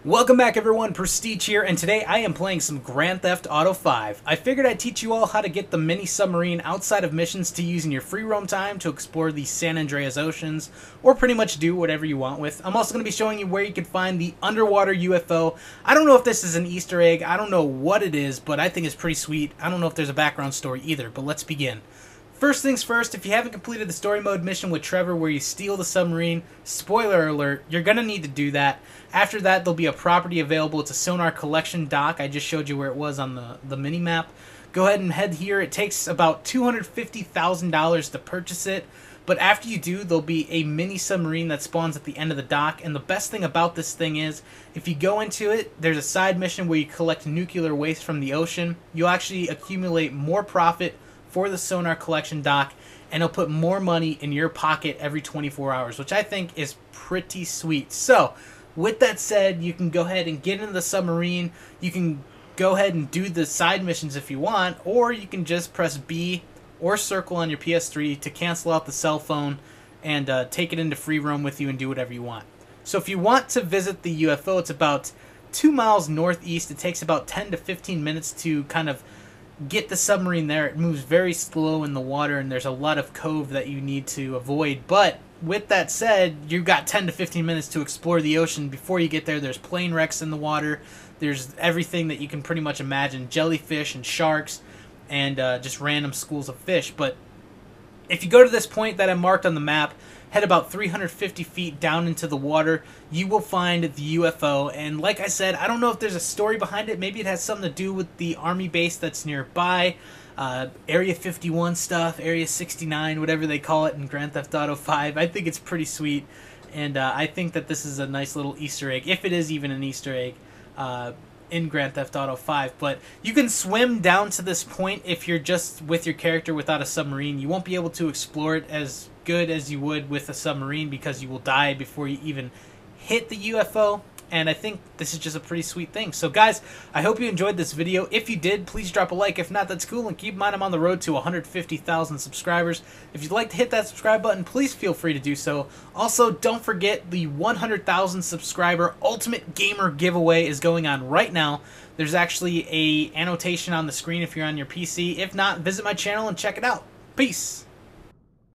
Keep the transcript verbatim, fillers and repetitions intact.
Welcome back everyone, Prestige here, and today I am playing some Grand Theft Auto five. I figured I'd teach you all how to get the Mini-Submarine outside of missions to use in your free roam time to explore the San Andreas oceans, or pretty much do whatever you want with. I'm also going to be showing you where you can find the underwater U F O. I don't know if this is an Easter egg, I don't know what it is, but I think it's pretty sweet. I don't know if there's a background story either, but let's begin. First things first, if you haven't completed the story mode mission with Trevor where you steal the submarine, spoiler alert, you're going to need to do that. After that, there'll be a property available. It's a sonar collection dock. I just showed you where it was on the, the mini-map. Go ahead and head here. It takes about two hundred fifty thousand dollars to purchase it. But after you do, there'll be a mini-submarine that spawns at the end of the dock. And the best thing about this thing is, if you go into it, there's a side mission where you collect nuclear waste from the ocean. You'll actually accumulate more profit for the sonar collection dock, and it'll put more money in your pocket every twenty-four hours, which I think is pretty sweet. So, with that said, you can go ahead and get into the submarine. You can go ahead and do the side missions if you want, or you can just press B or circle on your P S three to cancel out the cell phone and uh, take it into free roam with you and do whatever you want. So if you want to visit the U F O, it's about two miles northeast. It takes about ten to fifteen minutes to kind of get the submarine there. It moves very slow in the water, and there's a lot of cove that you need to avoid. But with that said, you've got ten to fifteen minutes to explore the ocean. Before you get there, there's plane wrecks in the water. There's everything that you can pretty much imagine, jellyfish and sharks and uh, just random schools of fish. But if you go to this point that I marked on the map, head about three hundred fifty feet down into the water, you will find the U F O. And like I said, I don't know if there's a story behind it. Maybe it has something to do with the army base that's nearby. Uh, Area fifty-one stuff, Area sixty-nine, whatever they call it in Grand Theft Auto five. I think it's pretty sweet. And uh, I think that this is a nice little Easter egg, if it is even an Easter egg, uh, in Grand Theft Auto five. But you can swim down to this point if you're just with your character without a submarine. You won't be able to explore it as good as you would with a submarine because you will die before you even hit the U F O. And I think this is just a pretty sweet thing. So guys, I hope you enjoyed this video. If you did, please drop a like. If not, that's cool. And keep in mind, I'm on the road to one hundred fifty thousand subscribers. If you'd like to hit that subscribe button, please feel free to do so. Also, don't forget the one hundred thousand subscriber Ultimate Gamer giveaway is going on right now. There's actually a annotation on the screen if you're on your P C. If not, visit my channel and check it out. Peace.